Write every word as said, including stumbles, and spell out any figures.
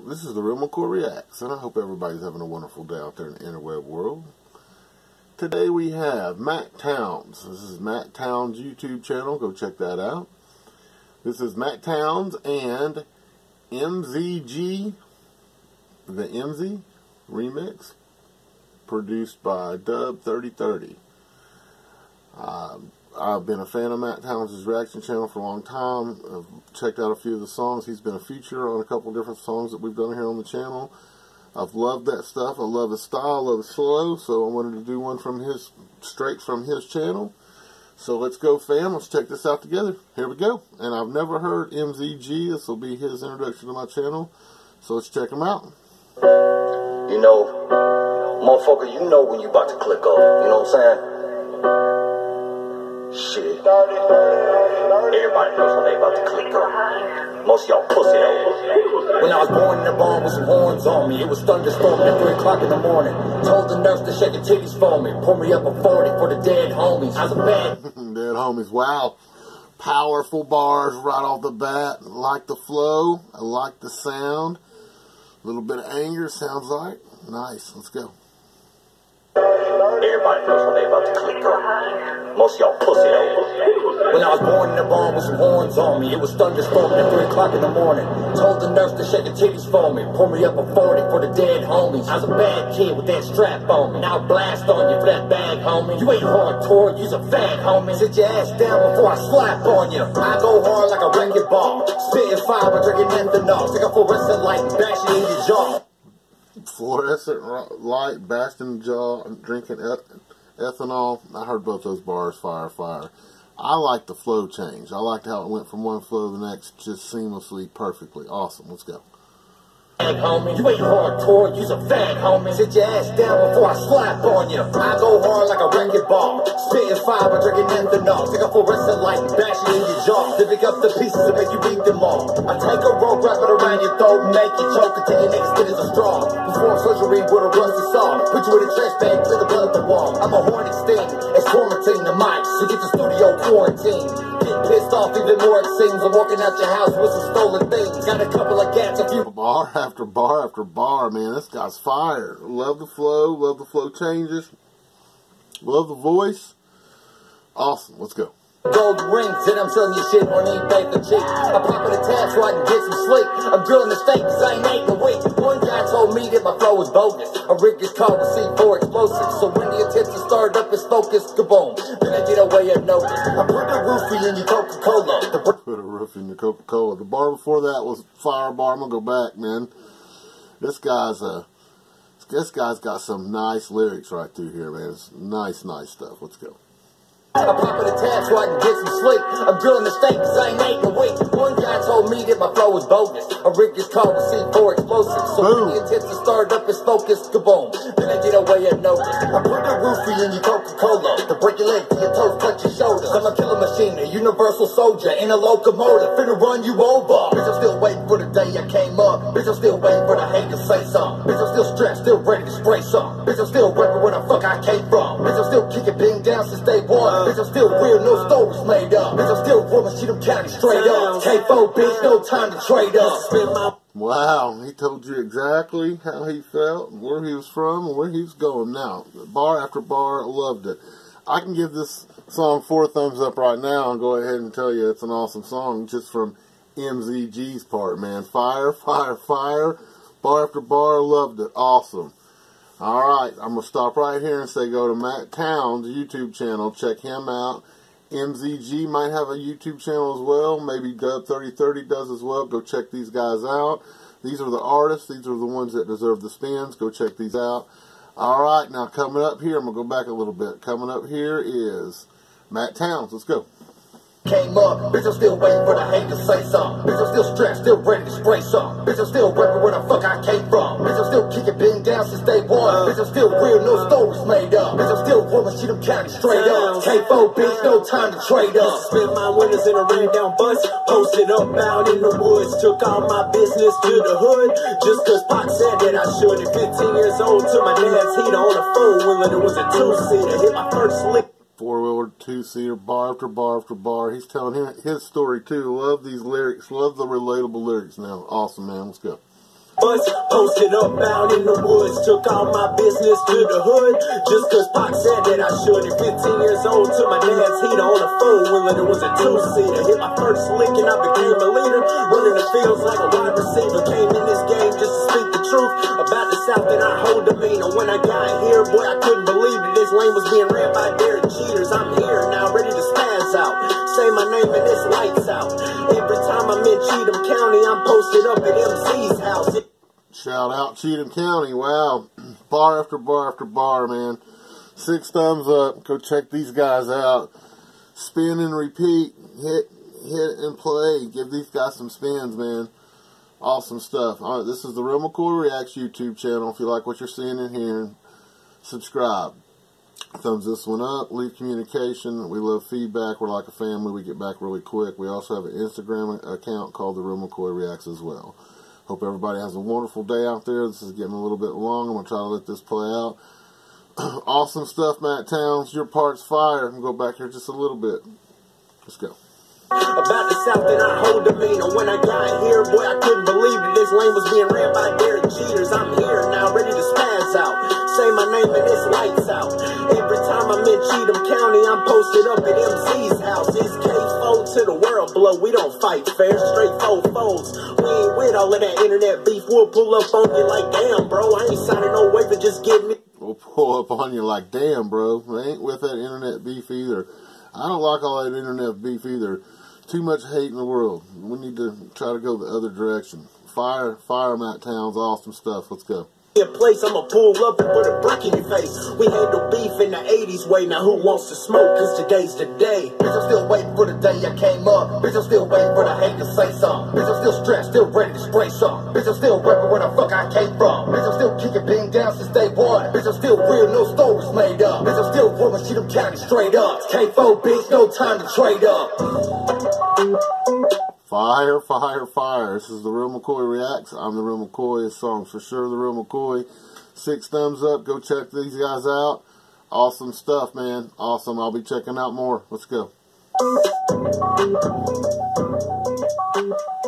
This is the Real McCoy Reacts, and I hope everybody's having a wonderful day out there in the interweb world. Today we have Matt Towns. This is Matt Towns' YouTube channel. Go check that out. This is Matt Towns and M Z G, the M Z remix, produced by Dub thirty thirty. Um, I've been a fan of Matt Towns' reaction channel for a long time. I've checked out a few of the songs. He's been a feature on a couple of different songs that we've done here on the channel. I've loved that stuff. I love his style, I love his flow, so I wanted to do one from his, straight from his channel. So let's go, fam. Let's check this out together. Here we go. And I've never heard M Z G. This will be his introduction to my channel. So let's check him out. You know, motherfucker, you know when you about to click off. You know what I'm saying? Shit. Everybody knows when they about to click off. Most of y'all pussy hoes. When I was born in the barn with some horns on me, it was thunderstorming at three o'clock in the morning. Told the nurse to shake her titties for me. Pour me up a forty for the dead homies. I was a bad dead homies. Wow. Powerful bars right off the bat. I like the flow. I like the sound. A little bit of anger, sounds like. Nice. Let's go. Everybody knows when they about to click off. Most of y'all pussy hoes. When I was born in the barn with some horns on me, it was thunderstorming at three o'clock in the morning. Told the nurse to shake her titties for me. Pour me up a forty for the dead homies. I was a bad kid with that strap on me. Now I blast on you for that bag, homie. You ain't hardcore, you's a fag, homie. Sit your ass down before I slap on you. I go hard like a record ball. Spitting fire by drinking ethanol. Stick a fluorescent light and bash it in your jaw. Fluorescent light, bashed in the jaw, drinking eth ethanol. I heard both those bars, fire, fire. I like the flow change. I liked how it went from one flow to the next just seamlessly, perfectly. Awesome. Let's go. Homie, you ain't hardcore, you's a fag, homie. Sit your ass down before I slap on you. I go hard like a record ball. Spitting fire by drinking ethanol. Stick a fluorescent light and bash it in your jaw. Then pick up the pieces and make you beat them all. I take a rope, wrap it around your throat, and make you choke until your next skin is a straw. Perform surgery with a rusty saw. Put you in a trash bag, clear the blood of the wall. I'm a horny sting, it's quarantine the mic, so get the studio quarantine. Get pissed off even more it seems. I'm walking out your house with some stolen things. Got a couple of cats, a few bar after bar after bar, man. This guy's fire. Love the flow, love the flow changes, love the voice. Awesome. Let's go. Gold rings and I'm selling you shit on eBay for cheap. I'm popping a tab so I can get some sleep. I'm drilling the steak cause I ain't ate in a week. One guy told me that my flow was bogus. A rig is called a C four explosive. So when the attempt to start up is focused, kaboom. Then I get away unnoticed. I put a roofie in your Coca-Cola. Put a roof in your Coca-Cola. The bar before that was fire bar. I'm gonna go back, man. This guy's a, this guy's got some nice lyrics right through here, man. It's nice, nice stuff. Let's go. I'm popping a tab so I can get some sleep. I'm drilling the steak cause I ain't ate in a week. One guy told me that my flow was bogus. A rig is called a C four explosive. So when the attempt to start up is focused, kaboom. Then I get away unnoticed. I put a roofie in your Coca-Cola. To break your leg till your toes touch your shoulders. I'm a killer machine, a universal soldier in a locomotive. Finna run you over. Bitch, I'm still waiting for the day I came up. Bitch, I'm still waiting for the hate to say something. Bitch, I'm still strapped, still ready to spray something. Bitch, I'm still rapping where the fuck I came from. Bitch, I'm still kicking bing down since day one. Bitch, I'm still real, no stories made up. Bitch, I'm still rolling shit, I'm counting straight up. K four, bitch, no time to trade up. Wow, he told you exactly how he felt, where he was from, and where he was going. Now, bar after bar, loved it. I can give this song four thumbs up right now and go ahead and tell you it's an awesome song just from M Z G's part, man. Fire, fire, fire. Bar after bar, loved it. Awesome. Alright, I'm going to stop right here and say go to Matt Towns' YouTube channel. Check him out. M Z G might have a YouTube channel as well. Maybe Dub thirty thirty does as well. Go check these guys out. These are the artists. These are the ones that deserve the spins. Go check these out. Alright, now coming up here, I'm going to go back a little bit. Coming up here is Matt Towns. Let's go. Came up, bitch, I'm still waiting for the hate to say something. Bitch, I'm still strapped, still ready to spray something. Bitch, I'm still rapping where the fuck I came from. Bitch, I'm still kicking bing down since day one. Bitch, I'm still real, no stories made up. Bitch, I'm still rolling shit, I'm counting straight up. K four, bitch, no time to trade up. Spent my winters in a rain down bus, posted up out in the woods. Took all my business to the hood, just cause Pac said that I should. At fifteen years old, took my dad's heater on a four-wheeler. It was a two-seater, hit my first lick. Four-wheeler, two-seater, bar after bar after bar. He's telling him his story, too. Love these lyrics. Love the relatable lyrics now. Awesome, man. Let's go. bus, posted up out in the woods, took all my business to the hood, just cause Pac said that I should. At fifteen years old, to my dad's heater on a four-wheeler, it was a two-seater. Hit my first lick and I became a leader, running the fields like a wide receiver. Came in this game just to speak the truth about the South and our whole demeanor. When I got here, boy, I couldn't believe it. This lane was being ran by Derek Cheaters. I'm here now, ready to spaz out. Say my name and it's lights out. Every time I'm in Cheatham County, I'm posted up at M C's house. Shout out Cheatham County. Wow. Bar after bar after bar, man. Six thumbs up. Go check these guys out. Spin and repeat. Hit, hit and play. Give these guys some spins, man. Awesome stuff. All right, this is the Real McCoy Reacts YouTube channel. If you like what you're seeing and hearing, subscribe. Thumbs this one up. Leave communication. We love feedback. We're like a family. We get back really quick. We also have an Instagram account called the Real McCoy Reacts as well. Hope everybody has a wonderful day out there. This is getting a little bit long. I'm going to try to let this play out. Awesome stuff, Matt Towns. Your part's fire. I'm going to go back here just a little bit. Let's go. About the South and our whole demeanor. When I got here, boy, I couldn't believe it. This lane was being ran by Derek Cheaters. I'm here now, ready to spaz out. Say my name and it's lights out. Every time I'm in Cheatham County, I'm posted up at M C's house. It's K four to the world blow. We don't fight fair, straight four foes. We ain't with all of that internet beef. We'll pull up on you like, damn, bro, I ain't signing no waiver, just give me. We'll pull up on you like, damn, bro. I ain't with that internet beef either. I don't like all that internet beef either. Too much hate in the world. We need to try to go the other direction. Fire, fire, Matt Towns. Awesome stuff. Let's go. A place I'ma pull up and put a brick in your face. We handle beef in the eighties way. Now who wants to smoke? Cause today's the day. Bitch, I'm still waiting for the day I came up. Bitch, I'm still waiting for the hate to say something. Bitch, I'm still strapped, still ready to spray something. Bitch, I'm still repping where the fuck I came from. Bitch, I'm still kicking being down since day one. Bitch, I'm still real, no stories made up. Bitch, I'm still rolling shit, I'm counting straight up. K four, bitch, no time to trade up. Fire, fire, fire. This is the Real McCoy Reacts. I'm the Real McCoy. His song's for sure the Real McCoy. Six thumbs up. Go check these guys out. Awesome stuff, man. Awesome. I'll be checking out more. Let's go.